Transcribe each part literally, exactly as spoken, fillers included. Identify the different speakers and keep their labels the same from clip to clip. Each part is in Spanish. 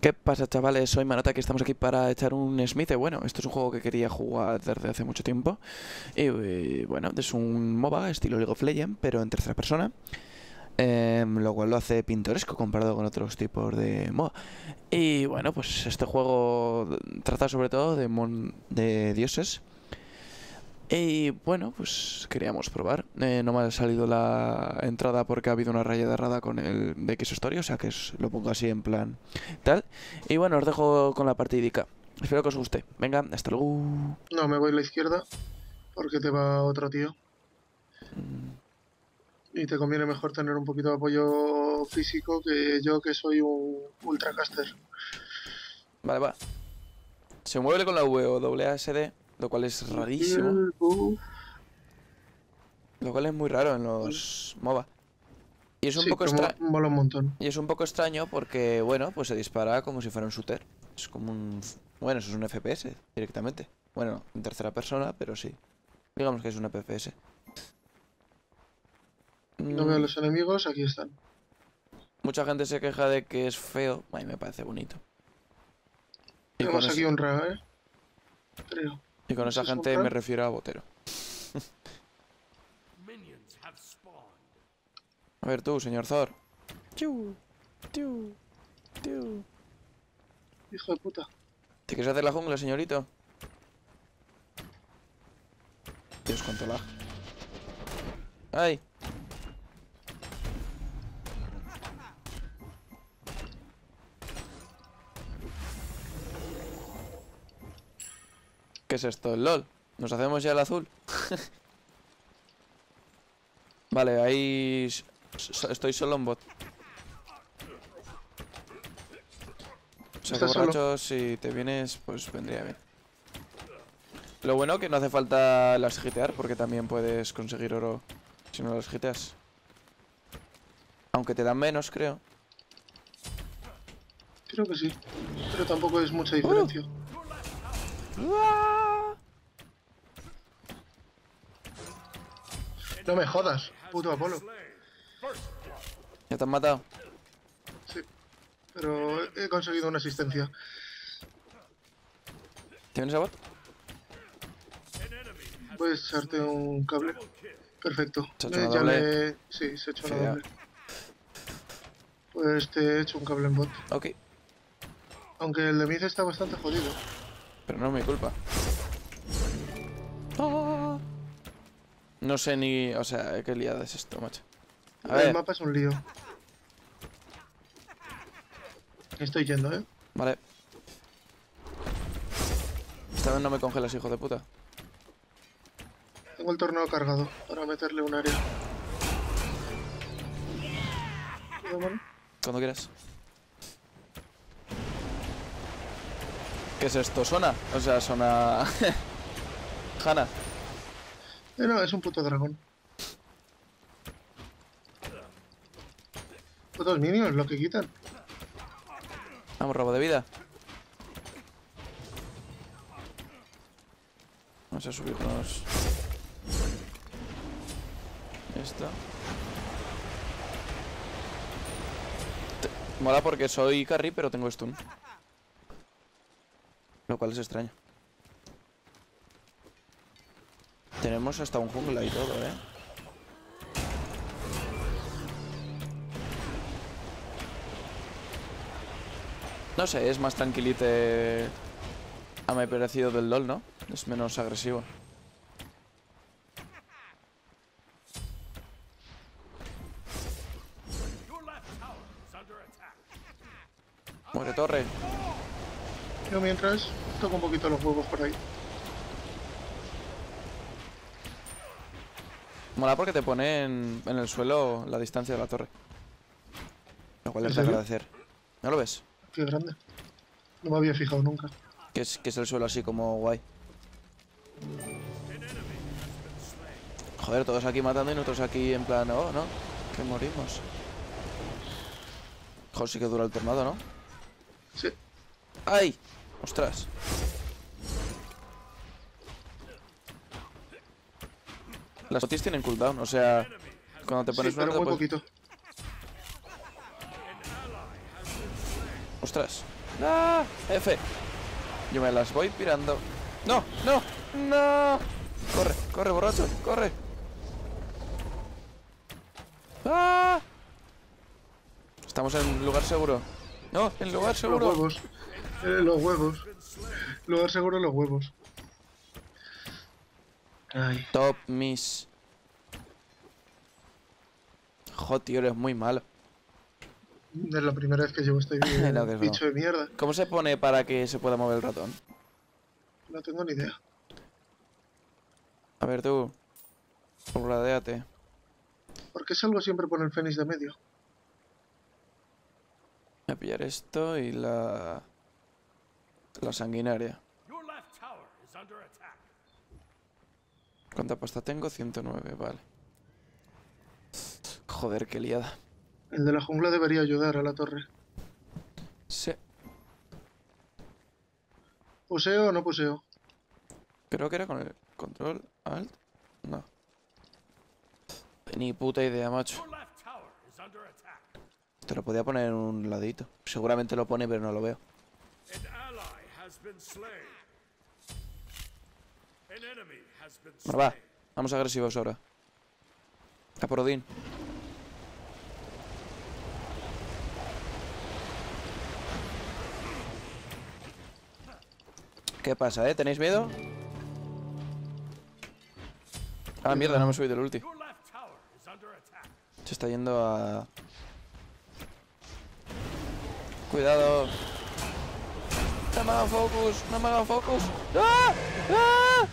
Speaker 1: ¿Qué pasa, chavales? Soy Manota, que estamos aquí para echar un Smith. Bueno, esto es un juego que quería jugar desde hace mucho tiempo. Y eh, bueno, es un MOBA estilo League of Legends, pero en tercera persona. Eh, lo cual lo hace pintoresco comparado con otros tipos de MOBA. Y bueno, pues este juego trata sobre todo de, mon de dioses. Y bueno, pues queríamos probar. Eh, no me ha salido la entrada porque ha habido una raya de errada con el de X Story, o sea que es, lo pongo así en plan tal. Y bueno, os dejo con la partidica. Espero que os guste. Venga, hasta luego.
Speaker 2: No, me voy a la izquierda porque te va otro tío. Y te conviene mejor tener un poquito de apoyo físico que yo, que soy un ultracaster.
Speaker 1: Vale, va. Se mueve con la W o W A S D, lo cual es rarísimo.
Speaker 2: Uf.
Speaker 1: Lo cual es muy raro en los MOBA. Y es un
Speaker 2: Sí,
Speaker 1: poco
Speaker 2: pero
Speaker 1: extraño.
Speaker 2: mola un montón.
Speaker 1: Y es un poco extraño porque, bueno, pues se dispara como si fuera un shooter. Es como un... Bueno, eso es un F P S directamente. Bueno, en tercera persona, pero sí. Digamos que es un F P S.
Speaker 2: No veo a los enemigos, aquí están.
Speaker 1: Mucha gente se queja de que es feo. A mí me parece bonito. Y con,
Speaker 2: Tenemos aquí
Speaker 1: ese...
Speaker 2: un Ra, ¿eh? Creo.
Speaker 1: y con esa
Speaker 2: ¿Eso es un
Speaker 1: gente
Speaker 2: Ra?
Speaker 1: me refiero a Botero. A ver tú, señor Thor. Tiu, tiu, tiu.
Speaker 2: Hijo de puta.
Speaker 1: ¿Te quieres hacer la jungla, señorito? Dios, cuánto lag. ¡Ay! ¿Qué es esto? ¿El LOL? ¿Nos hacemos ya el azul? Vale, ahí... Estoy solo en bot. Saco borrachos, si te vienes, pues vendría bien. Lo bueno que no hace falta las gitear, porque también puedes conseguir oro si no las giteas. Aunque te dan menos, creo.
Speaker 2: Creo que sí. Pero tampoco es mucha diferencia.
Speaker 1: Uh.
Speaker 2: No me jodas, puto Apolo.
Speaker 1: ¿Ya te han matado?
Speaker 2: Sí. Pero he conseguido una asistencia.
Speaker 1: ¿Tienes a bot?
Speaker 2: Voy a echarte un cable. Perfecto.
Speaker 1: ¿Se ha hecho
Speaker 2: Eh,
Speaker 1: una
Speaker 2: ya
Speaker 1: doble?
Speaker 2: le... Sí, se ha hecho una
Speaker 1: Fea.
Speaker 2: doble. Pues te he hecho un cable en bot.
Speaker 1: Ok.
Speaker 2: Aunque el de Miz está bastante jodido.
Speaker 1: Pero no es mi culpa. Oh. No sé ni... O sea, qué liada es esto, macho. A
Speaker 2: El
Speaker 1: ver.
Speaker 2: mapa es un lío. Estoy yendo, ¿eh?
Speaker 1: Vale. Esta vez no me congelas, hijo de puta.
Speaker 2: Tengo el torneo cargado para meterle un área.
Speaker 1: Cuando quieras. ¿Qué es esto? ¿Sona? O sea, sona... Hanna.
Speaker 2: Eh, no, es un puto dragón. Putos minions, lo que quitan.
Speaker 1: Vamos, robo de vida. Vamos a subirnos... Esto. Te... Mola porque soy carry, pero tengo stun. Lo cual es extraño. Tenemos hasta un jungla y todo, ¿eh? No sé, es más tranquilite a mi parecido del LOL, ¿no? Es menos agresivo. Muere torre.
Speaker 2: Yo mientras toco un poquito los huevos por ahí.
Speaker 1: Mola porque te pone en, en el suelo la distancia de la torre. Lo cual es de
Speaker 2: ¿En serio?
Speaker 1: agradecer. ¿No lo ves?
Speaker 2: Qué grande. No me había fijado nunca.
Speaker 1: Que es, que es el suelo así como guay. Joder, todos aquí matando y nosotros aquí en plan, oh, ¿no? Que morimos. Joder, sí que dura el tornado, ¿no?
Speaker 2: Sí.
Speaker 1: ¡Ay! ¡Ostras! Las botis tienen cooldown, o sea... Cuando te pones
Speaker 2: Sí,
Speaker 1: una...
Speaker 2: pero muy
Speaker 1: puedes...
Speaker 2: poquito.
Speaker 1: ¡Ostras! ¡Ah! F. Yo me las voy pirando. ¡No! ¡No! ¡No! Corre, corre, borracho, corre. ¡Ah! Estamos en lugar seguro. No, en lugar seguro.
Speaker 2: Los huevos. Eh, los huevos. Lugar seguro, los huevos. Ay.
Speaker 1: Top miss. Joder, tío, eres muy malo.
Speaker 2: Es la primera vez que llevo este vídeo.
Speaker 1: No, que es
Speaker 2: Bicho de mierda.
Speaker 1: ¿Cómo se pone para que se pueda mover el ratón?
Speaker 2: No tengo ni idea.
Speaker 1: A ver tú. Pobladéate.
Speaker 2: ¿Por qué salgo siempre por el Fénix de medio?
Speaker 1: Voy a pillar esto y la... La sanguinaria. ¿Cuánta pasta tengo? ciento nueve, vale. Joder, qué liada.
Speaker 2: El de la jungla debería ayudar a la torre.
Speaker 1: Sí.
Speaker 2: ¿Poseo o no poseo?
Speaker 1: Creo que era con el control alt. No. Ni puta idea, macho. Te lo podía poner en un ladito. Seguramente lo pone, pero no lo veo. Bueno, va. Vamos agresivos ahora. A por Odín. ¿Qué pasa, eh? ¿Tenéis miedo? Ah, mierda, no me he subido el ulti. Se está yendo a... Cuidado. No me hagan focus, no me hagan focus. ¡Ah! ¡Ah!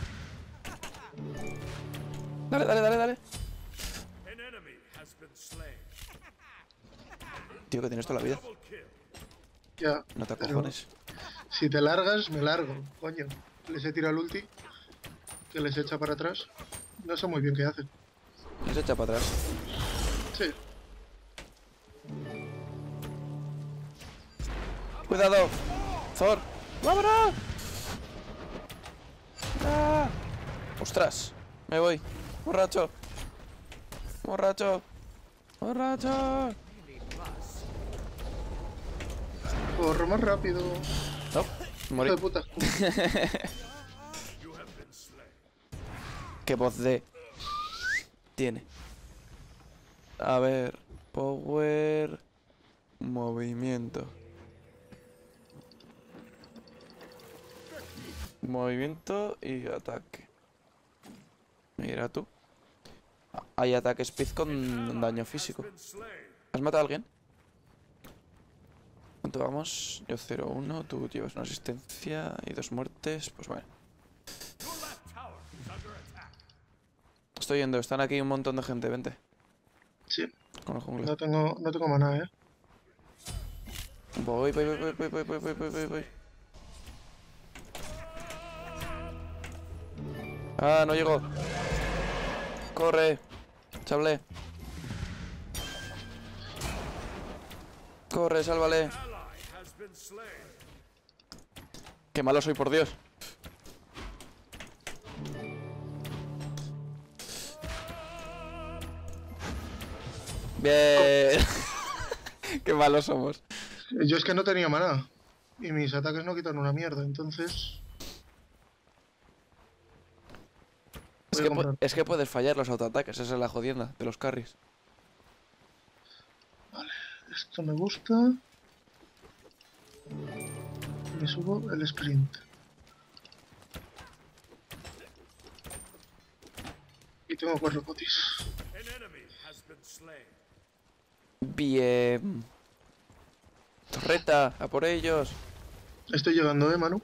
Speaker 1: Dale, dale, dale, dale. Tío, que tienes toda la vida.
Speaker 2: Ya.
Speaker 1: No te
Speaker 2: pero
Speaker 1: acojones.
Speaker 2: Si te largas, me largo. Coño. Les he tirado el ulti. Que les echa para atrás. No sé muy bien qué hacen.
Speaker 1: Les echa para atrás.
Speaker 2: Sí.
Speaker 1: Cuidado. Thor. ¡Vámonos! ¡Ah! ¡Ostras! Me voy. Borracho. Borracho. Borracho.
Speaker 2: Corro más rápido.
Speaker 1: No, morí.
Speaker 2: Hijo de puta.
Speaker 1: Qué voz de... Tiene. A ver. Power... Movimiento. Movimiento y ataque. Mira tú. Hay ataque speed con daño físico. ¿Has matado a alguien? ¿Cuánto vamos? Yo cero uno, tú llevas una asistencia y dos muertes, pues bueno. Estoy yendo, están aquí un montón de gente, vente.
Speaker 2: Sí.
Speaker 1: Con el jungla.
Speaker 2: No tengo, no tengo maná, eh.
Speaker 1: Voy, voy, voy, voy, voy, voy, voy, voy, voy, voy, voy. Ah, no llegó. Corre. Chable. Corre, sálvale. Qué malo soy, por Dios. Bien. Qué malos somos.
Speaker 2: Yo es que no tenía maná. Y mis ataques no quitan una mierda, entonces...
Speaker 1: Es
Speaker 2: Voy a
Speaker 1: que, pu-
Speaker 2: comprar.
Speaker 1: es que puedes fallar los autoataques, esa es la jodienda de los carries.
Speaker 2: Esto me gusta. Me subo el sprint. Y tengo cuatro potis.
Speaker 1: Bien. Torreta, a por ellos.
Speaker 2: Estoy llegando, eh, Manu.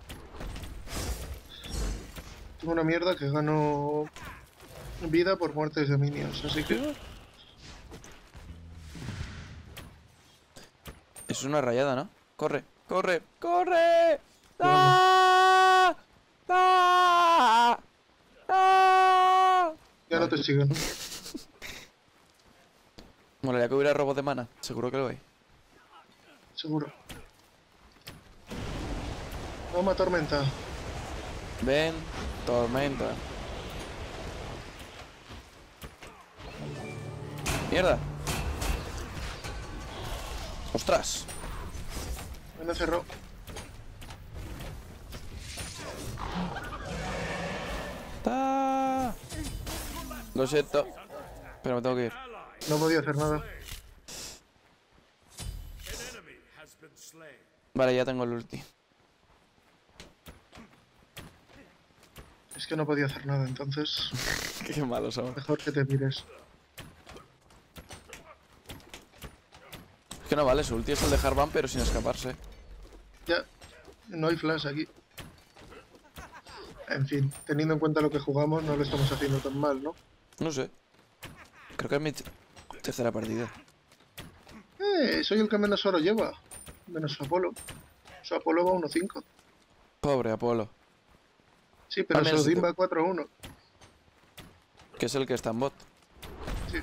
Speaker 2: Tengo una mierda que gano vida por muertes de minions, así que...
Speaker 1: Es una rayada, ¿no? Corre, corre, corre. ¡Ah! ¡Ah! ¡Ah!
Speaker 2: Ya no te siguen.
Speaker 1: Molaría que hubiera robo de mana, seguro que lo hay.
Speaker 2: Seguro. Toma tormenta.
Speaker 1: Ven, tormenta. Mierda. Ostras.
Speaker 2: Me cerró.
Speaker 1: ¡Ah! Lo siento. Pero me tengo que ir.
Speaker 2: No podía hacer nada.
Speaker 1: Vale, ya tengo el ulti.
Speaker 2: Es que no podía hacer nada, entonces
Speaker 1: Qué malos somos.
Speaker 2: mejor que te mires.
Speaker 1: Es que no vale, su ulti es el de Harvan, pero sin escaparse.
Speaker 2: Ya, no hay flash aquí. En fin, teniendo en cuenta lo que jugamos, no lo estamos haciendo tan mal, ¿no?
Speaker 1: No sé. Creo que es mi tercera partida.
Speaker 2: Eh, soy el que menos oro lleva. Menos su Apolo. Su Apolo va uno cinco.
Speaker 1: Pobre Apolo.
Speaker 2: Sí, pero
Speaker 1: Al menos
Speaker 2: su Odin
Speaker 1: te-
Speaker 2: va cuatro uno.
Speaker 1: Que es el que está en bot.
Speaker 2: Sí.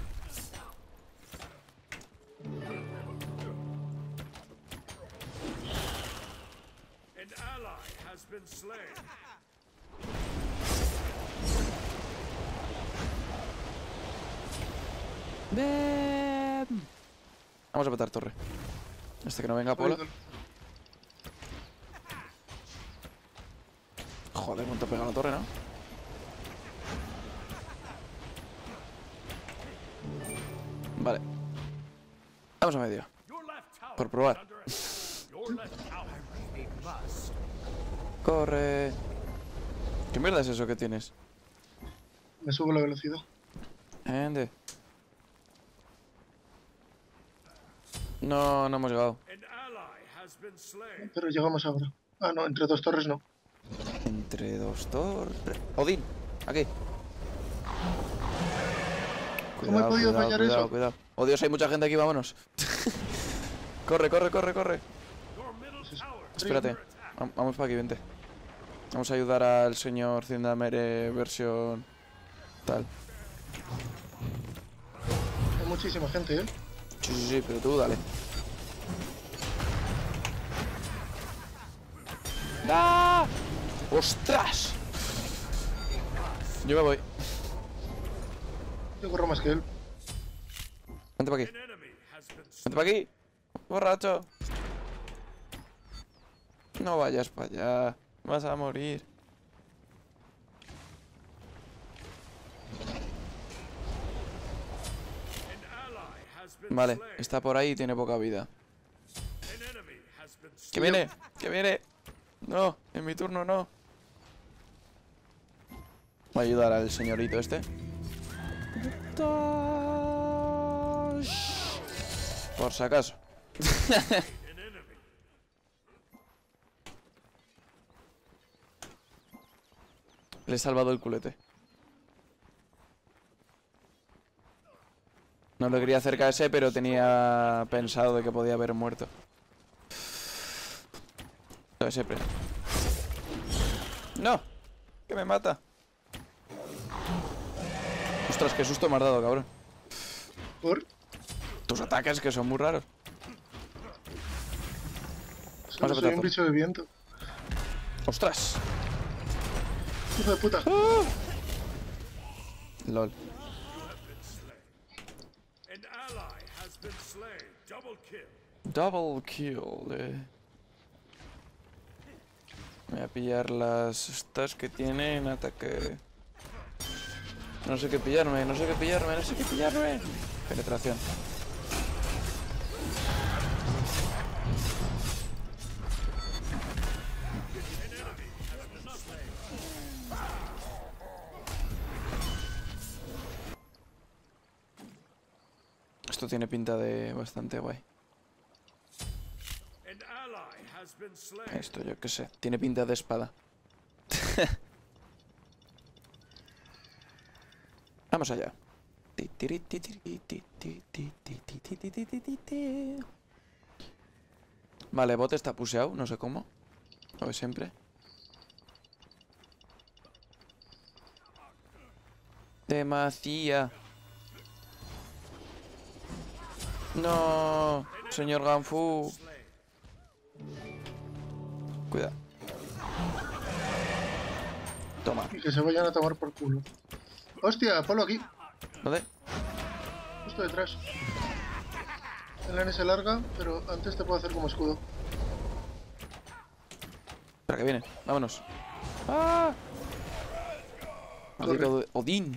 Speaker 3: An ally has been slain.
Speaker 1: Vamos a petar torre. Hasta que no venga Apolo. Joder, cuánto pega la torre, ¿no? Vale. Vamos a medio.
Speaker 3: Your left tower
Speaker 1: Por probar.
Speaker 3: is under attack. Your left tower. A must.
Speaker 1: Corre. ¿Qué mierda es eso que tienes?
Speaker 2: Me subo la velocidad.
Speaker 1: Ende. No, no hemos llegado.
Speaker 3: An ally has been slain.
Speaker 2: Pero llegamos ahora. Ah, no, entre dos torres no.
Speaker 1: Entre dos torres. Odín, aquí.
Speaker 2: ¿Cómo he podido
Speaker 1: cuidado,
Speaker 2: fallar
Speaker 1: cuidado,
Speaker 2: eso?
Speaker 1: Cuidado. Oh Dios, hay mucha gente aquí, vámonos. Corre, corre, corre, corre.
Speaker 3: Your middle tower.
Speaker 1: Espérate.
Speaker 3: Under attack.
Speaker 1: Vam- Vamos para aquí, vente. Vamos a ayudar al señor Zindamere versión tal.
Speaker 2: Hay muchísima gente, ¿eh?
Speaker 1: Sí, sí, sí, pero tú dale. ¡Ah! ¡Ostras! Yo me voy.
Speaker 2: Yo corro más que él.
Speaker 1: Vente para aquí.
Speaker 3: An enemy has been slain.
Speaker 1: Vente para aquí. Borracho. No vayas para allá. Vas a morir.
Speaker 3: An ally has been
Speaker 1: Vale,
Speaker 3: slain.
Speaker 1: está por ahí y tiene poca vida.
Speaker 3: An enemy has been
Speaker 1: ¡Que
Speaker 3: slain.
Speaker 1: viene! ¡Que viene! No, en mi turno no. Voy a ayudar al señorito este. Por si acaso.
Speaker 3: An enemy.
Speaker 1: Le he salvado el culete. No le quería acercarse, pero tenía pensado de que podía haber muerto. Lo de siempre. ¡No! ¡Que me mata! Ostras, qué susto me has dado, cabrón.
Speaker 2: Por.
Speaker 1: Tus ataques que son muy raros.
Speaker 2: Solo
Speaker 1: a
Speaker 2: soy
Speaker 1: petar
Speaker 2: un
Speaker 1: todo.
Speaker 2: bicho de viento.
Speaker 1: ¡Ostras!
Speaker 2: Hijo de puta.
Speaker 1: LOL.
Speaker 3: An ally has been slain. Double kill.
Speaker 1: Double kill, eh. Voy a pillar las estas que tienen ataque. No sé qué pillarme, no sé qué pillarme, no sé qué pillarme. Penetración. Esto tiene pinta de bastante guay.
Speaker 3: An ally has been slain.
Speaker 1: Esto, yo qué sé. Tiene pinta de espada. Vamos allá. Ti, tiri, ti, tiri, ti, ti, ti, ti, ti, ti, ti, ti, ti, ti, ti. Vale, bot está puseado, no sé cómo. Lo de siempre. Demasiado. No, señor Ganfu. Cuidado. Toma.
Speaker 2: Y que se vayan a tomar por culo. Hostia, Apolo aquí.
Speaker 1: ¿Dónde?
Speaker 2: Justo detrás. El N se larga, pero antes te puedo hacer como escudo.
Speaker 1: Espera, que viene. Vámonos. ¡Ah! Maldito Odín.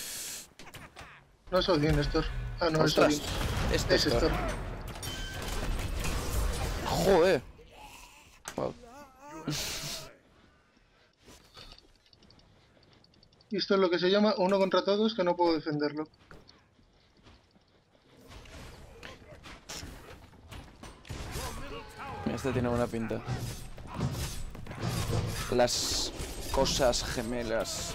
Speaker 2: No es Odín, es Thor. Ah, no,
Speaker 1: Ostras,
Speaker 2: es Odín.
Speaker 1: este
Speaker 2: Ese
Speaker 1: es
Speaker 2: es
Speaker 1: Thor.
Speaker 2: Thor.
Speaker 1: Joder. Wow.
Speaker 2: Y esto es lo que se llama uno contra todos, que no puedo defenderlo.
Speaker 1: Este tiene buena pinta. Las cosas gemelas.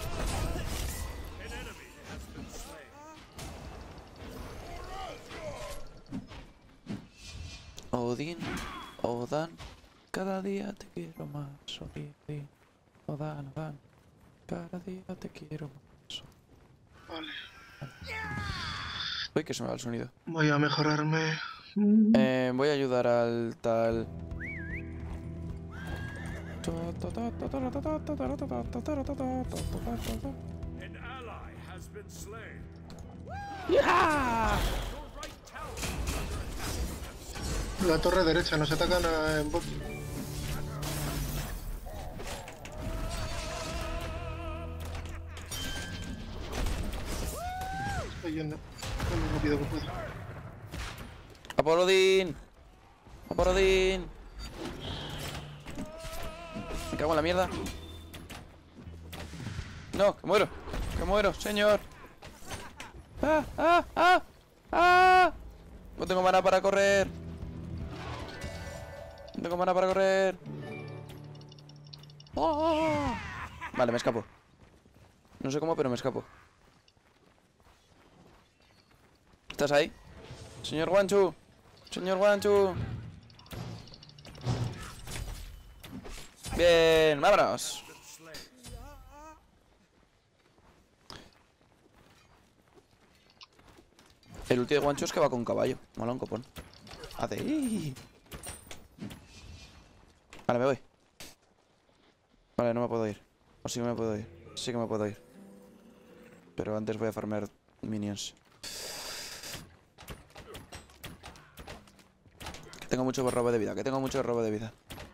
Speaker 1: Odín, Odán, cada día te quiero más. Odín, Odán, Odán, cada día te quiero más.
Speaker 2: Vale.
Speaker 1: Uy, que se me va el sonido.
Speaker 2: Voy a mejorarme.
Speaker 1: Eh, voy a ayudar al tal.
Speaker 3: An ally has been slain.
Speaker 2: La torre derecha, nos atacan a- en bot. Estoy yendo lo más rápido que puedo.
Speaker 1: ¡A por Odín! ¡A por Odín! Me cago en la mierda. No, que muero. Que muero, señor. ¡Ah! ¡Ah! ¡Ah! ¡Ah! No tengo mana para correr. No tengo mana para correr. ¡Oh! Vale, me escapo. No sé cómo, pero me escapo. ¿Estás ahí? Señor Guanchu. Señor Guanchu. Bien, vámonos. El ulti de Guanchu es que va con caballo. Mola un copón. Hace. Vale, me voy. Vale, no me puedo ir. O sí que me puedo ir. Sí que me puedo ir. Pero antes voy a farmear minions. Que tengo mucho robo de vida. Que tengo mucho robo de vida.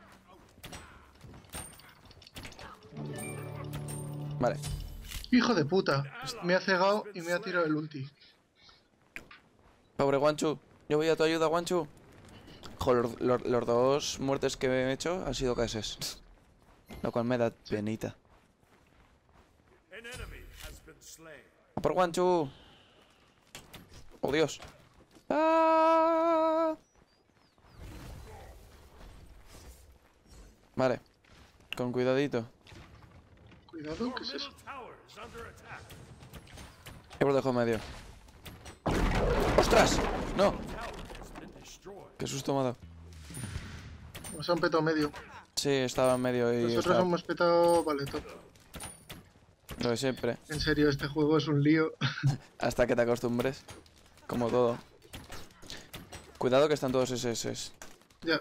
Speaker 1: Vale.
Speaker 2: Hijo de puta. Me ha cegado y me ha tirado el ulti.
Speaker 1: Pobre Guanchu. Yo voy a tu ayuda, Guanchu. Joder, los, los dos muertes que he hecho han sido K S. Lo cual me da penita.
Speaker 3: An enemy has been slain.
Speaker 1: ¡A por Guanchu! ¡Oh, Dios! ¡Ah! Vale. Con cuidadito.
Speaker 2: Cuidado, ¿qué es
Speaker 3: Middle
Speaker 2: eso?
Speaker 3: tower is under attack.
Speaker 1: Yo lo dejo en medio. ¡Ostras! ¡No!
Speaker 3: Tower has been destroyed.
Speaker 1: ¡Qué susto me ha dado!
Speaker 2: Nos han petado medio.
Speaker 1: Sí, estaba en medio y
Speaker 2: Nosotros
Speaker 1: estaba...
Speaker 2: hemos petado... Vale, top.
Speaker 1: Lo de siempre.
Speaker 2: En serio, este juego es un lío.
Speaker 1: Hasta que te acostumbres. Como todo. Cuidado que están todos S S.
Speaker 2: Ya.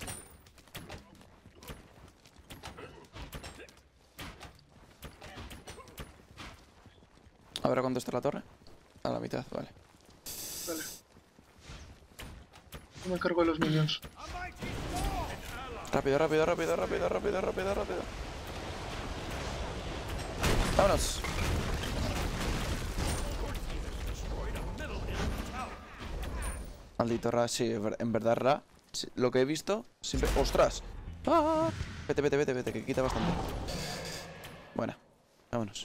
Speaker 1: ¿Ahora cuánto está la torre? A la mitad, vale.
Speaker 2: Vale. Yo me encargo de los minions.
Speaker 1: Rápido, rápido, rápido, rápido, rápido, rápido, rápido. Vámonos. Maldito Ra, sí, en verdad Ra, sí, lo que he visto, siempre... ¡Ostras! ¡Ah! Vete, vete, vete, vete, que quita bastante. Bueno, vámonos.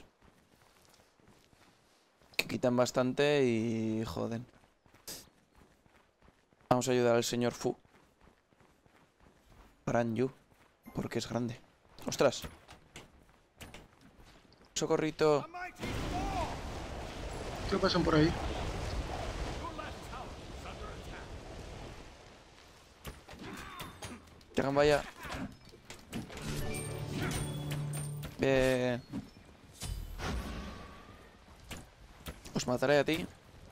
Speaker 1: Que quitan bastante y... joden. Vamos a ayudar al señor Fu. Gran Yu, porque es grande. ¡Ostras! ¡Socorrito!
Speaker 2: ¿Qué pasan por ahí?
Speaker 1: Que hagan vaya. Bien. Os mataré a ti.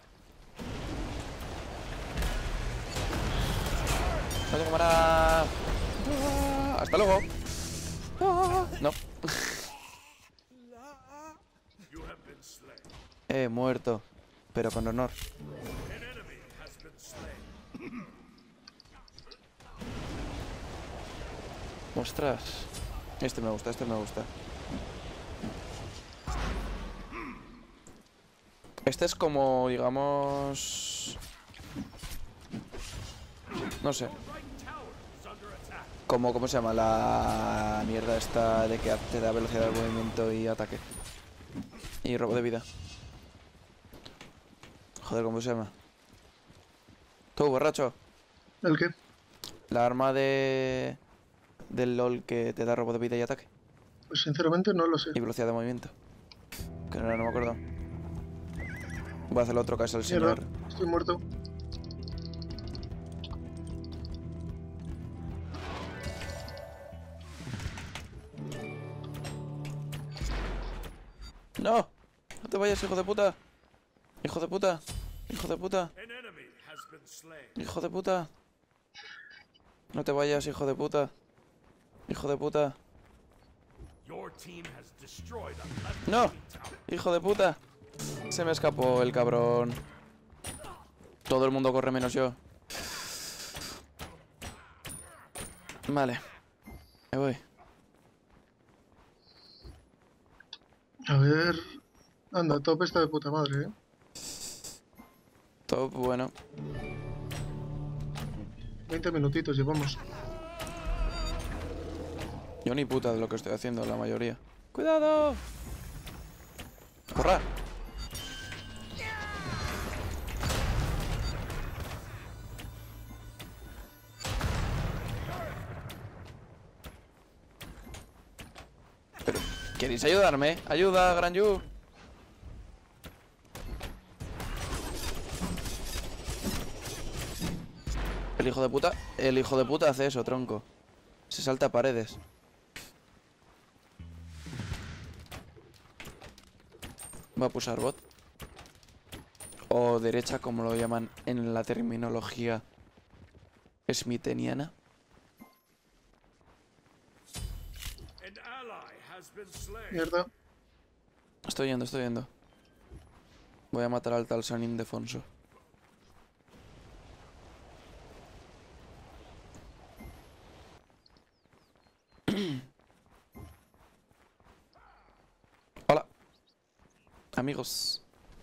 Speaker 1: No tengo mana. Ah, hasta luego. Ah, no.
Speaker 3: You have been slain.
Speaker 1: He muerto. Pero con honor.
Speaker 3: An enemy has been slain.
Speaker 1: Ostras. Este me gusta, este me gusta. Este es como, digamos... No sé. Como, ¿cómo se llama? La mierda esta de que te da velocidad de movimiento y ataque. Y robo de vida. Joder, ¿cómo se llama? Tú, borracho.
Speaker 2: ¿El qué?
Speaker 1: La arma de... del LOL que te da robo de vida y ataque.
Speaker 2: Pues sinceramente no lo sé.
Speaker 1: Y velocidad de movimiento. Que no, no me acuerdo. Voy a hacer otro caso al
Speaker 2: Mierda,
Speaker 1: señor.
Speaker 2: estoy muerto.
Speaker 1: ¡No! ¡No te vayas, hijo de puta! ¡Hijo de puta! ¡Hijo de puta!
Speaker 3: An enemy has been slain.
Speaker 1: ¡Hijo de puta! ¡No te vayas, hijo de puta! ¡Hijo de puta!
Speaker 3: Your team has destroyed a left
Speaker 1: ¡No!
Speaker 3: enemy tower.
Speaker 1: ¡Hijo de puta! Se me escapó el cabrón. Todo el mundo corre menos yo. Vale. Me voy.
Speaker 2: A ver... Anda, top está de puta madre, ¿eh?
Speaker 1: Todo bueno.
Speaker 2: veinte minutitos llevamos.
Speaker 1: Yo ni puta de lo que estoy haciendo, la mayoría. ¡Cuidado! ¡Corra! Pero, ¿queréis ayudarme? ¡Ayuda, Gran Yu! El hijo de puta... El hijo de puta hace eso, tronco. Se salta a paredes. Va a pulsar bot. O derecha, como lo llaman en la terminología smitheniana.
Speaker 3: An ally has been slain.
Speaker 2: Mierda.
Speaker 1: Estoy yendo, estoy yendo. Voy a matar al tal San Ildefonso. Hola. Amigos.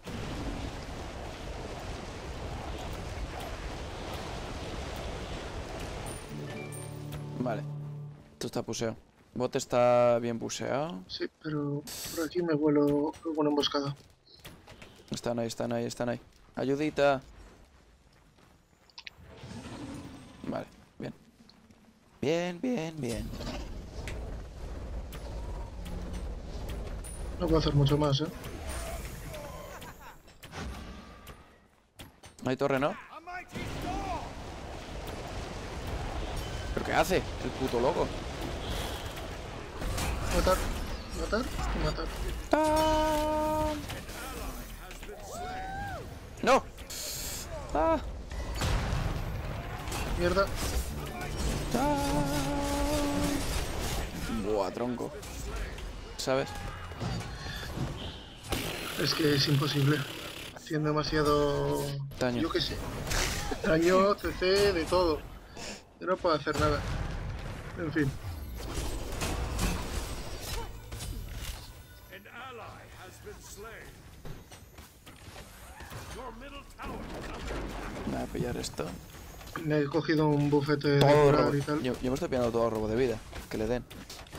Speaker 1: Vale. Esto está puseado. Bot está bien puseado.
Speaker 2: Sí, pero por aquí me vuelo alguna emboscada.
Speaker 1: Están ahí, están ahí, están ahí. Ayudita. Vale, bien. Bien, bien, bien.
Speaker 2: No puedo hacer mucho más, ¿eh?
Speaker 1: No hay torre, ¿no?
Speaker 3: A mighty storm.
Speaker 1: ¿Pero qué hace? El puto loco.
Speaker 2: Matar, matar y matar.
Speaker 1: ¡Ah! ¡No! ¡Ah!
Speaker 2: Mierda.
Speaker 1: ¡Ah! Buah, tronco. ¿Sabes?
Speaker 2: Es que es imposible. Tiene demasiado...
Speaker 1: Daño.
Speaker 2: Yo qué sé. Daño, C C, de todo. Yo no puedo hacer nada. En fin.
Speaker 3: An ally has been slain. Your middle tower is under attack.
Speaker 1: Voy a pillar esto.
Speaker 2: Me he cogido un bufete de
Speaker 1: Todo
Speaker 2: curar
Speaker 1: robo.
Speaker 2: y tal.
Speaker 1: Yo, yo me estoy pillando todo robo de vida. Que le den.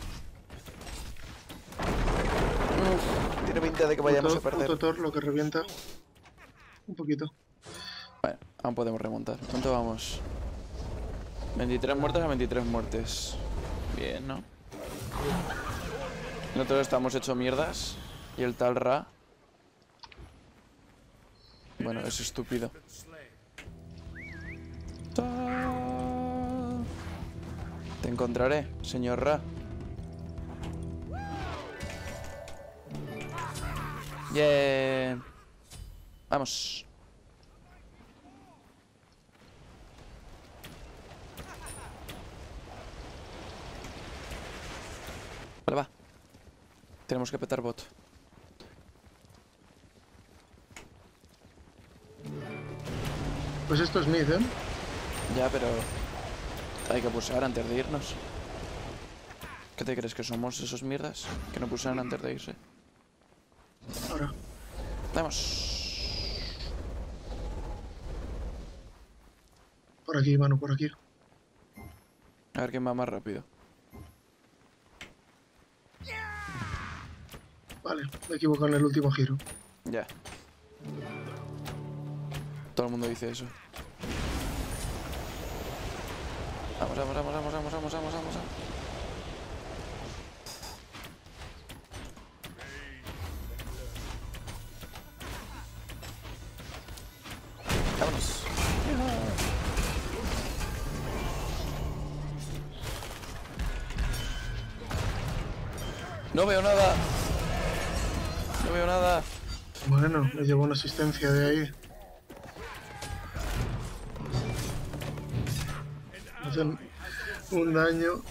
Speaker 1: Uf, tiene pinta de que vayamos
Speaker 2: Puto-
Speaker 1: a perder.
Speaker 2: puto Thor, lo que revienta. Un poquito.
Speaker 1: Bueno, aún podemos remontar. ¿Cuánto vamos? veintitrés muertes a veintitrés muertes. Bien, ¿no? Nosotros estamos hechos mierdas. Y el tal Ra... Bueno, es estúpido.
Speaker 3: Been slain.
Speaker 1: Ta- Te encontraré, señor Ra. Bien. Vamos. Vale, va. Tenemos que petar bot.
Speaker 2: Pues esto es mid, ¿eh?
Speaker 1: Ya, pero... hay que pulsar antes de irnos. ¿Qué te crees que somos esos mierdas? Que no pulsan antes de irse.
Speaker 2: Ahora.
Speaker 1: Vamos.
Speaker 2: aquí, mano, por aquí.
Speaker 1: A ver quién va más rápido.
Speaker 2: Vale, me he equivocado en el último giro.
Speaker 1: Ya. Todo el mundo dice eso. Vamos, vamos, vamos, vamos, vamos, vamos, vamos, vamos. Vámonos. No veo nada. No veo nada.
Speaker 2: Bueno, me llevo una asistencia de ahí. Hacen un daño.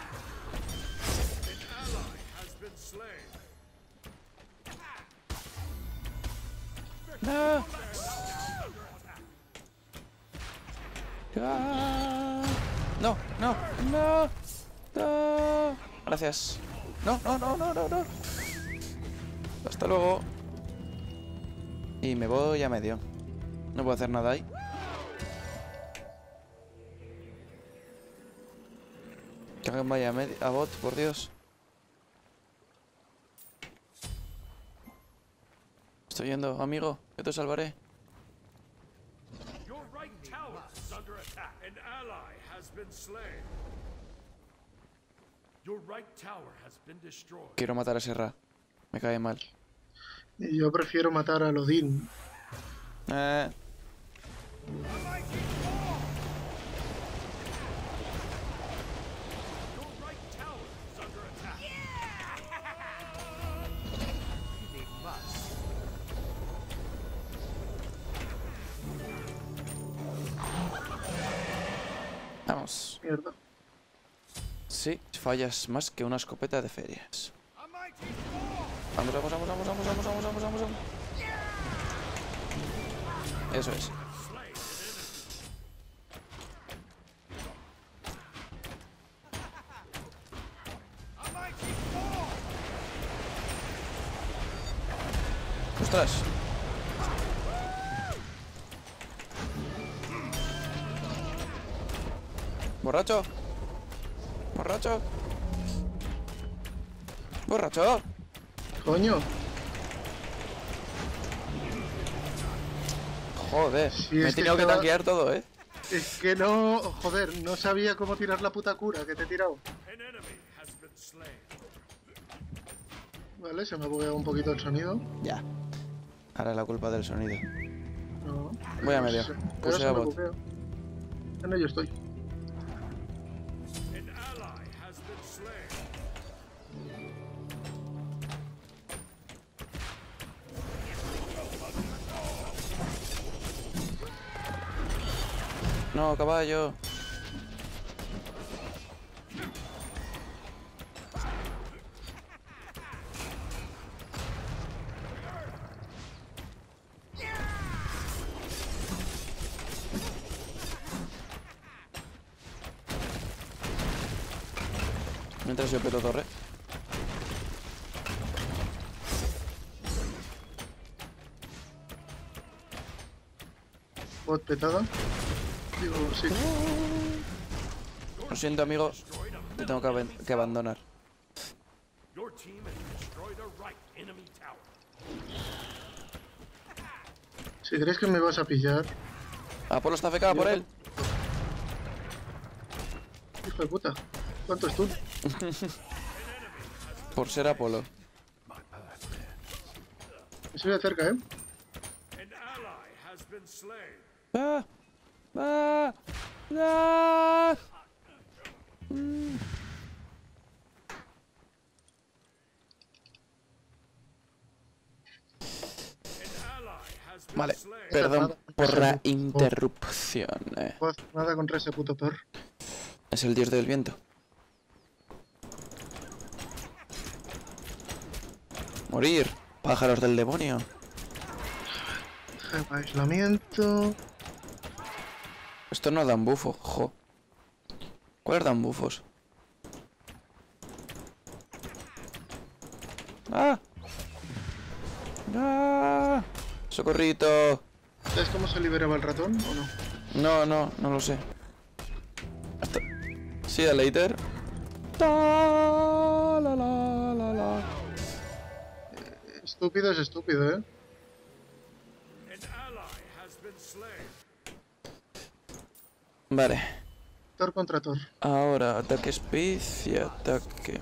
Speaker 1: No. Ah. No, no, no. No. Gracias. No, no, no, no, no, no. Hasta luego. Y me voy a medio. No puedo hacer nada ahí. Que alguien vaya a, medio, a bot, por Dios. Estoy yendo, amigo. Yo te salvaré.
Speaker 3: Your right tower is under attack. An ally has been slain. Your right tower has been destroyed.
Speaker 1: Quiero matar a Serra. Me cae mal.
Speaker 2: Y yo prefiero matar a Odín.
Speaker 1: Eh.
Speaker 3: Your right tower is under attack.
Speaker 1: Vamos.
Speaker 2: Mierda.
Speaker 1: Sí, fallas más que una escopeta de ferias. Vamos, vamos, vamos, vamos, vamos, vamos, vamos, vamos, vamos, vamos. Eso es. ¡Ostras! ¡Borracho! ¡Borracho! ¡Borracho!
Speaker 2: Coño.
Speaker 1: Joder,
Speaker 2: Sí,
Speaker 1: me he
Speaker 2: es que
Speaker 1: tenido que
Speaker 2: estaba-
Speaker 1: tanquear todo, ¿eh?
Speaker 2: Es que no... Joder, no sabía cómo tirar la puta cura que te he tirado.
Speaker 3: An enemy has been slain.
Speaker 2: Vale, se me ha bugueado un poquito el sonido.
Speaker 1: Ya. Ahora es la culpa del sonido.
Speaker 2: No.
Speaker 1: Voy a medio.
Speaker 2: Se-
Speaker 1: Puse
Speaker 2: Pero se
Speaker 1: a
Speaker 2: me
Speaker 1: bot.
Speaker 2: buguea. En ello estoy.
Speaker 3: An ally has been slain.
Speaker 1: No, caballo. Mientras yo peto torre.
Speaker 2: Bot petada. Digo, sí.
Speaker 1: Lo siento, amigo. Te tengo que, aben- que abandonar.
Speaker 3: Your team has destroyed a right enemy tower.
Speaker 2: Si crees que me vas a pillar,
Speaker 1: Apolo está fecada por él.
Speaker 2: hijo de puta. ¿Cuánto es tú?
Speaker 1: Por ser Apolo.
Speaker 2: Estoy de cerca, ¿eh?
Speaker 3: An ally has been slain.
Speaker 1: ¡Ah! ¡Ah! ¡Ah! Mm.
Speaker 3: An ally has been
Speaker 1: Vale,
Speaker 3: slain.
Speaker 1: perdón por la interrupción. eh.
Speaker 2: No puedo hacer nada contra ese puto Thor.
Speaker 1: Es el dios del viento. Morir, pájaros del demonio.
Speaker 2: Gema aislamiento.
Speaker 1: Esto no dan bufo, jo. ¿Cuáles dan bufos? ¡Ah! ¡Ah! ¡Socorrito!
Speaker 2: ¿Sabes cómo se liberaba el ratón o no?
Speaker 1: No, no, no lo sé. See you later. Ta, la, la, la, la.
Speaker 2: Estúpido es estúpido, ¿eh?
Speaker 3: An ally has been slain.
Speaker 1: Vale.
Speaker 2: Thor contra Thor.
Speaker 1: Ahora ataque speed y ataque.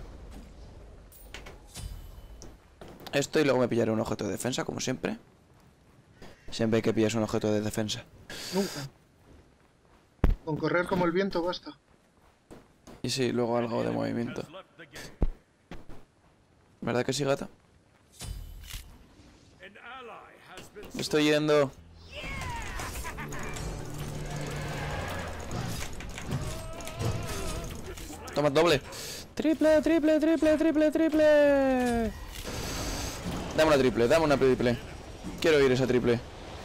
Speaker 1: Esto y luego me pillaré un objeto de defensa, como siempre. Siempre hay que pillarse un objeto de defensa.
Speaker 2: Nunca. Con correr como el viento basta.
Speaker 1: Y sí, luego algo de movimiento.
Speaker 3: Has left the game.
Speaker 1: ¿Verdad que sí, gata?
Speaker 3: An ally has been
Speaker 1: Me
Speaker 3: slain.
Speaker 1: estoy yendo. Toma, doble. Triple, triple, triple, triple, triple. Dame una triple, dame una triple. Quiero ir esa triple.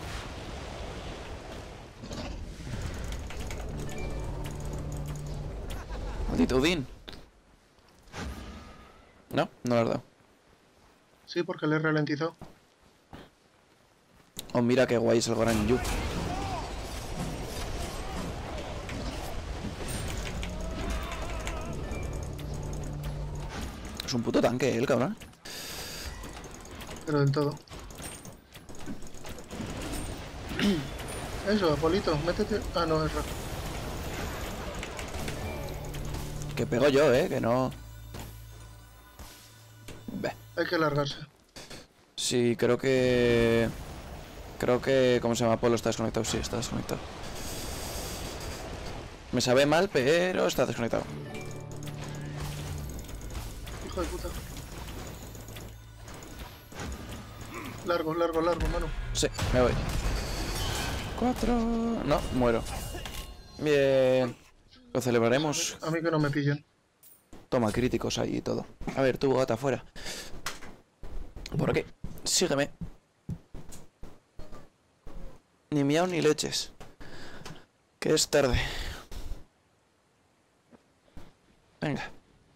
Speaker 1: Maldito Odín. No, no lo has dado.
Speaker 2: Sí, porque le he ralentizado.
Speaker 1: Oh, mira qué guay es el Gran Yu. Es un puto tanque, ¿eh, el cabrón?
Speaker 2: Pero del todo. Eso, Apolito, métete. Ah, no, es Rafa.
Speaker 1: Que pego yo, ¿eh? Que no... Ve.
Speaker 2: Hay que largarse.
Speaker 1: Sí, creo que... Creo que... ¿Cómo se llama? Polo está desconectado. Sí, está desconectado. Me sabe mal, pero está desconectado.
Speaker 2: Hijo de puta. Largo, largo, largo, mano.
Speaker 1: Sí, me voy. Cuatro... No, muero. Bien. Lo celebraremos.
Speaker 2: A mí que no me pillen.
Speaker 1: Toma, críticos ahí y todo. A ver, tú, gata, afuera. ¿Por qué? Sígueme. Ni miau ni leches. Que es tarde. Venga.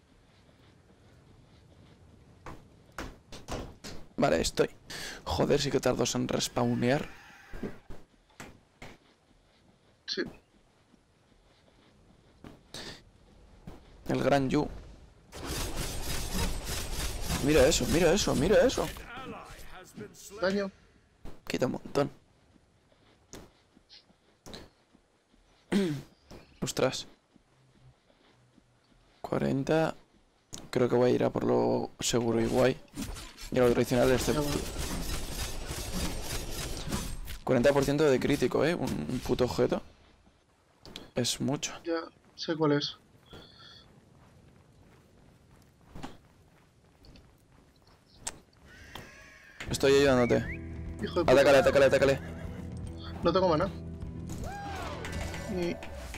Speaker 1: Vale, estoy. Joder, sí que tardo en respawnear.
Speaker 2: Sí.
Speaker 1: El Gran Yu. Mira eso, mira eso, mira eso.
Speaker 3: Ally has been slain.
Speaker 2: Daño.
Speaker 1: Quita un montón. Ostras. cuarenta. Creo que voy a ir a por lo seguro y guay. Y a lo tradicional,
Speaker 2: Ya
Speaker 1: excepto.
Speaker 2: va.
Speaker 1: cuarenta por ciento de crítico, ¿eh? Un, un puto objeto. Es mucho.
Speaker 2: Ya sé cuál es.
Speaker 1: Estoy ayudándote.
Speaker 2: Hijo de puta.
Speaker 1: Atácale, atácale, atácale.
Speaker 2: No tengo mana. Y...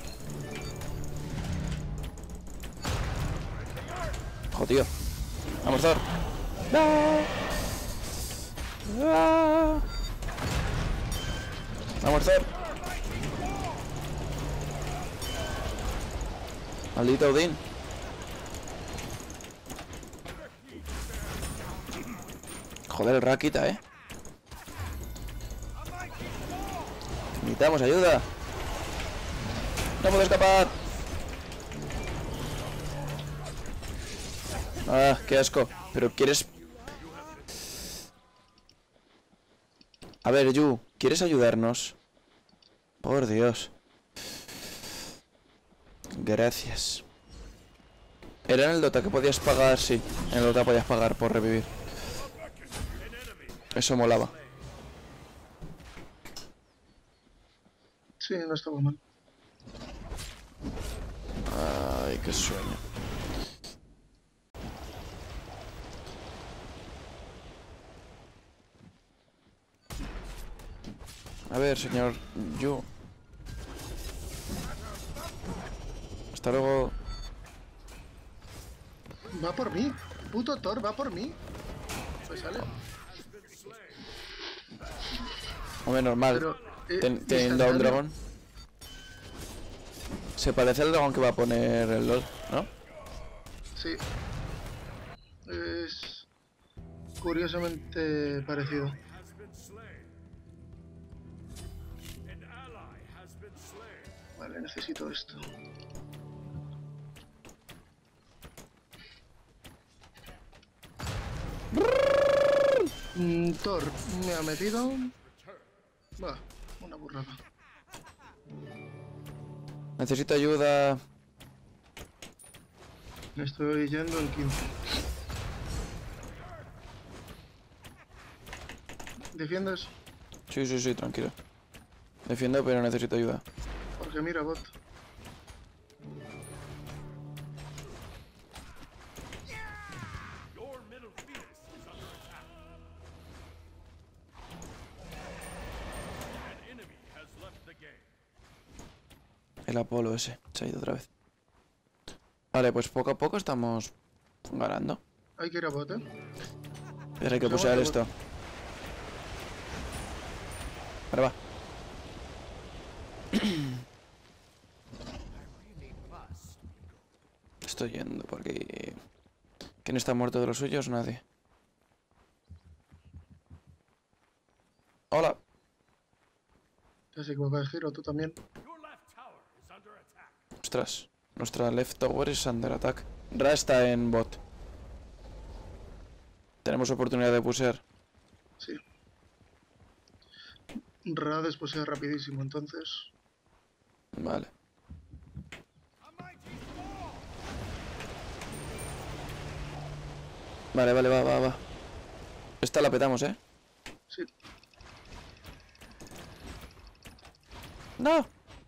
Speaker 1: Ojo, tío. Vamos, Thor. No. Ah. Vamos, Thor. Maldito Odín. Joder, el Rakita, eh. Necesitamos ayuda. No puedo escapar. Ah, qué asco. Pero quieres... A ver, Yu, ¿quieres ayudarnos? Por Dios. Gracias. Era en el Dota que podías pagar, sí. En el Dota podías pagar por revivir. Eso molaba.
Speaker 2: Sí, no estaba mal.
Speaker 1: Ay, qué sueño. A ver, señor Yu. Hasta luego.
Speaker 2: Va por mí. Puto Thor, va por mí. Pues sale.
Speaker 1: Hombre, normal.
Speaker 2: Pero... eh,
Speaker 1: Ten- Teniendo a un
Speaker 2: instantáneo.
Speaker 1: dragón. Se parece al dragón que va a poner el LOL, ¿no?
Speaker 2: Sí. Es... curiosamente parecido.
Speaker 3: Has been slain. An ally has been slain.
Speaker 2: Vale, necesito esto. Mm, Thor me ha metido. Va, una burrada.
Speaker 1: Necesito ayuda.
Speaker 2: Me estoy yendo en quince. ¿Defiendes?
Speaker 1: Sí, sí, sí, tranquilo. Defiendo, pero necesito ayuda.
Speaker 2: Porque mira, bot.
Speaker 3: Your middle Phoenix is under attack. An enemy has left the game.
Speaker 1: El Apolo ese. Se ha ido otra vez. Vale, pues poco a poco estamos ganando.
Speaker 2: Hay que ir a bot, eh.
Speaker 1: Pero hay que
Speaker 2: Pues
Speaker 1: pusear
Speaker 2: aguanta,
Speaker 1: esto. Ahora va. Estoy yendo porque... ¿Quién está muerto de los suyos? Nadie. Hola.
Speaker 2: Te has equivocado de giro, tú también.
Speaker 3: Your left tower is under attack.
Speaker 1: Ostras. Nuestra left tower es under attack. Ra está en bot. Tenemos oportunidad de pusear.
Speaker 2: Sí. Ra después sea rapidísimo, entonces.
Speaker 1: Vale. Vale, vale, va, va, va. Esta la petamos, ¿eh?
Speaker 2: Sí.
Speaker 1: ¡No!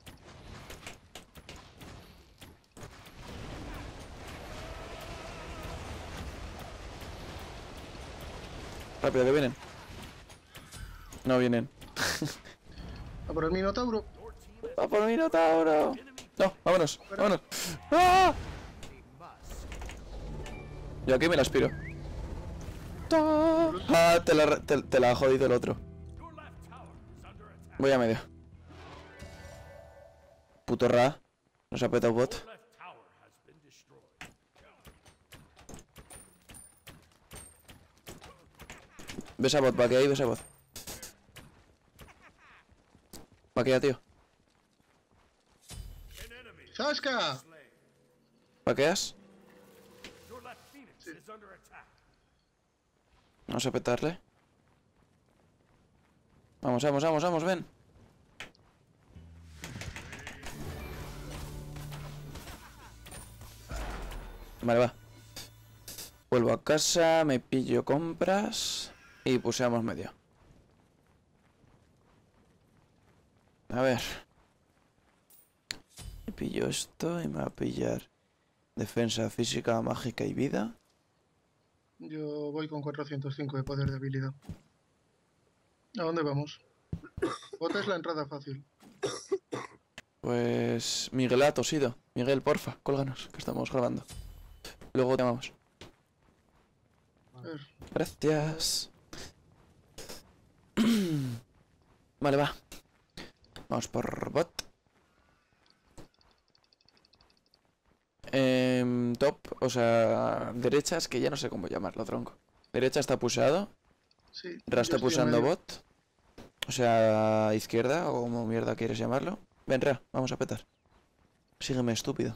Speaker 1: Rápido, que vienen. No vienen.
Speaker 2: A por el Minotauro.
Speaker 1: ¡Va por Minotauro! No, vámonos, vámonos. ¡Ah! Yo aquí me la aspiro. Ah, te la, te, te la ha jodido el otro.
Speaker 3: Your left tower is under attack.
Speaker 1: Voy a medio. Puto Ra. Nos ha petado bot.
Speaker 3: Your left tower has been destroyed.
Speaker 1: Ves a bot, vaquea ahí, ves a bot. Vaquea, tío.
Speaker 3: An enemy
Speaker 2: ¡Zasca!
Speaker 3: slain.
Speaker 1: ¿Vaqueas?
Speaker 3: Your left Phoenix is under attack.
Speaker 1: Vamos a petarle. Vamos, vamos, vamos, vamos, ven. Vale, va. Vuelvo a casa, me pillo compras y puseamos medio. A ver. Me pillo esto y me va a pillar defensa física, mágica y vida.
Speaker 2: Yo voy con cuatrocientos cinco de poder de habilidad. ¿A dónde vamos? Bot es la entrada fácil.
Speaker 1: Pues Miguel ha tosido. Miguel, porfa, cólganos, que estamos grabando. Luego te llamamos.
Speaker 2: A ver,
Speaker 1: Gracias. Vale, va. Vamos por bot. Em, top, o sea, derecha es que ya no sé cómo llamarlo, tronco. Derecha está puseado.
Speaker 2: sí.
Speaker 1: Ra está
Speaker 2: yo estoy en
Speaker 1: pusando
Speaker 2: medio.
Speaker 1: bot. O sea, izquierda, o como mierda quieres llamarlo. Ven, Ra, vamos a petar. Sígueme, estúpido.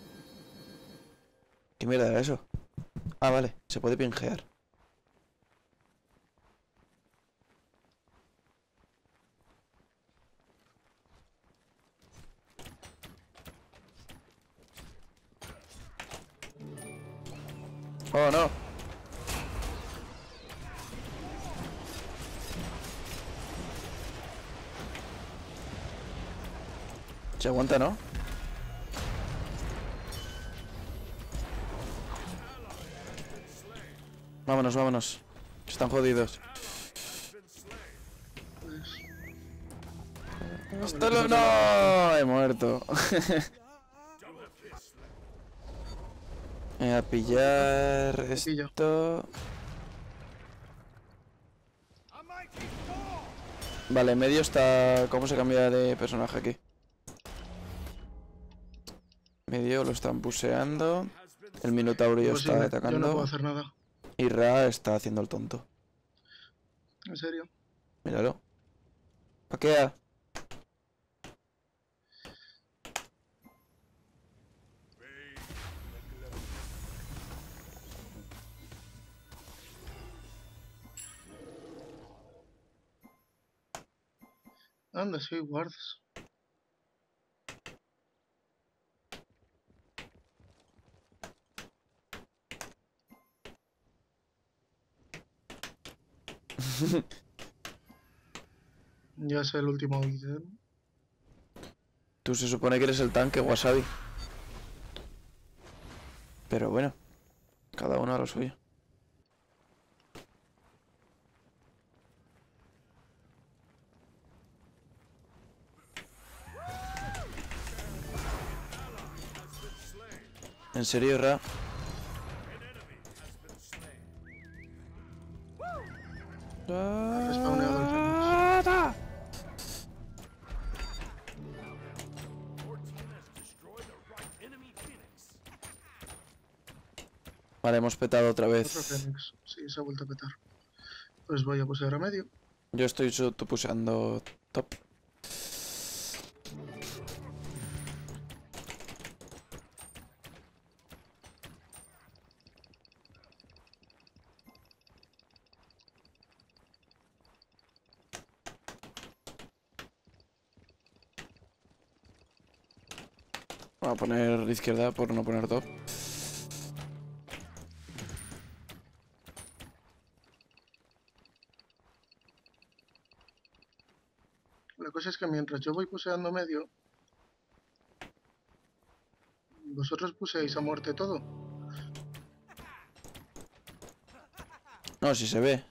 Speaker 1: ¿Qué mierda era eso? Ah, vale, se puede pingear. Oh, no. Se aguanta, ¿no? Vámonos, vámonos. Están jodidos.
Speaker 2: Pues,
Speaker 1: ¡Hasta luego! ¡No! He muerto. Voy a pillar esto. Vale, medio está... ¿Cómo se cambia de personaje aquí? Medio lo están puseando. El Minotauro ya
Speaker 2: pues sí,
Speaker 1: está
Speaker 2: yo no puedo
Speaker 1: atacando.
Speaker 2: hacer nada.
Speaker 1: Y Ra está haciendo el tonto.
Speaker 2: En serio.
Speaker 1: Míralo. Paquea.
Speaker 2: Anda, sí, guardas. Ya sé el último ítem.
Speaker 1: Tú se supone que eres el tanque, Wasabi. Pero bueno, cada uno a lo suyo. ¿En serio, Ra?
Speaker 2: Ha respawneado el Fénix.
Speaker 1: Vale, hemos petado otra
Speaker 2: Otro
Speaker 1: vez.
Speaker 2: Fénix. Sí, se ha vuelto a petar. Pues voy a poseer a medio.
Speaker 1: Yo estoy pusheando top. Voy a poner izquierda por no poner top.
Speaker 2: La cosa es que mientras yo voy poseando medio, vosotros puseáis a muerte todo.
Speaker 1: No, si se ve.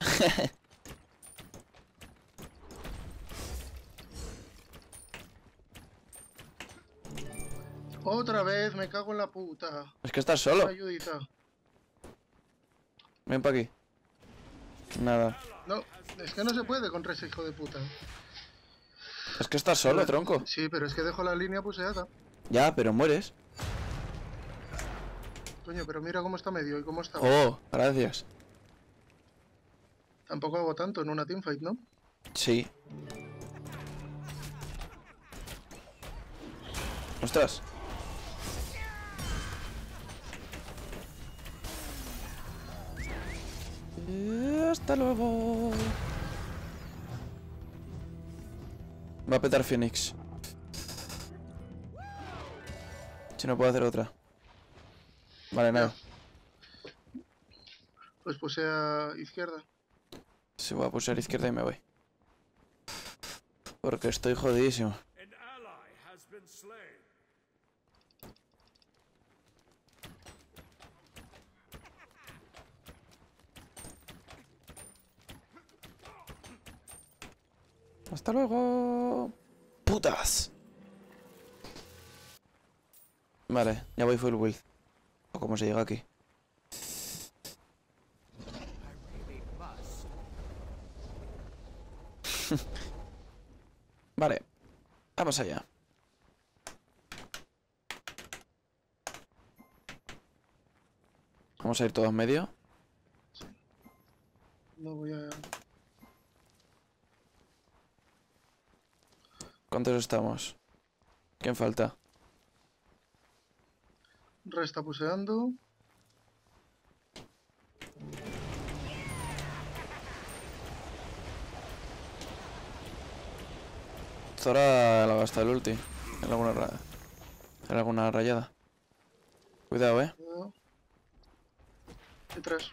Speaker 2: Otra vez, me cago en la puta.
Speaker 1: Es que estás solo.
Speaker 2: Ayudita.
Speaker 1: Ven para aquí. Nada.
Speaker 2: No, es que no se puede contra ese hijo de puta.
Speaker 1: Es que estás solo, tronco.
Speaker 2: Sí, pero es que dejo la línea puseada.
Speaker 1: Ya, pero mueres.
Speaker 2: Coño, pero mira cómo está medio y cómo está.
Speaker 1: Oh, gracias.
Speaker 2: Tampoco hago tanto en una teamfight, ¿no?
Speaker 1: Sí. Ostras. Eh, Hasta luego. Va a petar Phoenix. Si no puedo hacer otra. Vale, nada.
Speaker 2: Pues posea izquierda.
Speaker 1: Si voy a pulsar izquierda y me voy. Porque estoy jodidísimo.
Speaker 3: An ally has been slain.
Speaker 1: Hasta luego. Putas. Vale, ya voy full build. O como se llega aquí. Vale, vamos allá. Vamos a ir todos medio.
Speaker 2: No voy a...
Speaker 1: ¿Cuántos estamos? ¿Quién falta?
Speaker 2: Resta puseando.
Speaker 1: Zora la gasta el ulti. En alguna, ra en alguna rayada. Cuidado, eh.
Speaker 2: Cuidado. Detrás.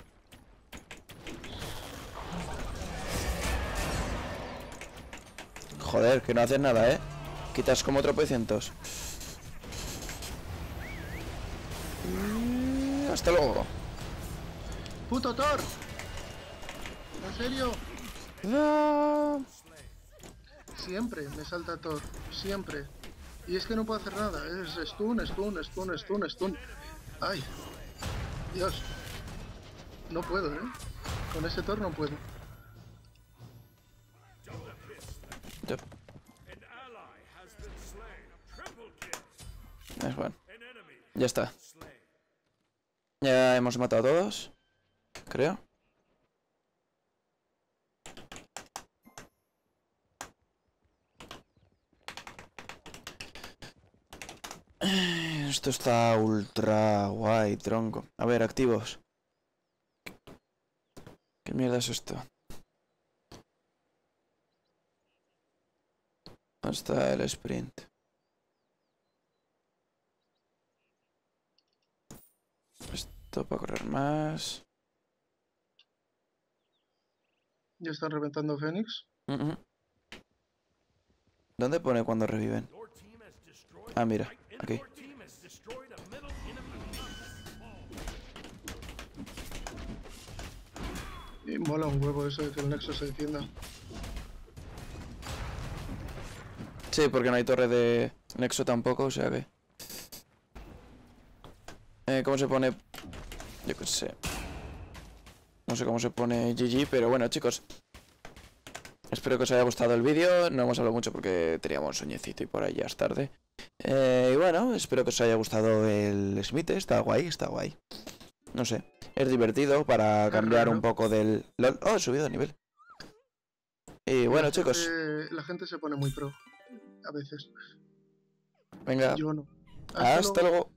Speaker 1: Joder, que no haces nada, eh. Quitas como tropecientos. Y hasta luego.
Speaker 2: ¡Puto Thor! ¿En serio?
Speaker 1: Ah.
Speaker 2: Siempre me salta Thor. Siempre. Y es que no puedo hacer nada. Es stun, stun, stun, stun, stun. ¡Ay! Dios. No puedo, ¿eh? Con ese Thor no puedo.
Speaker 1: Yep.
Speaker 3: An ally has been slain. Triple kill.
Speaker 1: Es bueno.
Speaker 3: An enemy
Speaker 1: Ya está.
Speaker 3: slain.
Speaker 1: Ya hemos matado a todos. Creo. Esto está ultra guay, tronco. A ver, activos. ¿Qué mierda es esto? hasta el sprint. Esto para correr más.
Speaker 2: Ya están reventando Fénix.
Speaker 1: Uh -uh. ¿Dónde pone cuando reviven?
Speaker 3: Your team has destroyed
Speaker 1: Ah, mira,
Speaker 3: right in-
Speaker 1: aquí.
Speaker 3: Your team has destroyed a middle enemy.
Speaker 2: Y mola un huevo eso de que el Nexo se defienda.
Speaker 1: Sí, porque no hay torre de Nexo tampoco, o sea que... Eh, ¿Cómo se pone? Yo qué sé. No sé cómo se pone G G, pero bueno, chicos. Espero que os haya gustado el vídeo. No hemos hablado mucho porque teníamos sueñecito y por ahí ya es tarde. Eh, y bueno, espero que os haya gustado el Smith. Está guay, está guay. No sé, es divertido para cambiar un poco del... LOL. Oh, he subido de nivel. Y bueno,
Speaker 2: la
Speaker 1: chicos.
Speaker 2: Gente, la gente se pone muy pro. A veces.
Speaker 1: Venga,
Speaker 2: Yo no.
Speaker 1: hasta luego.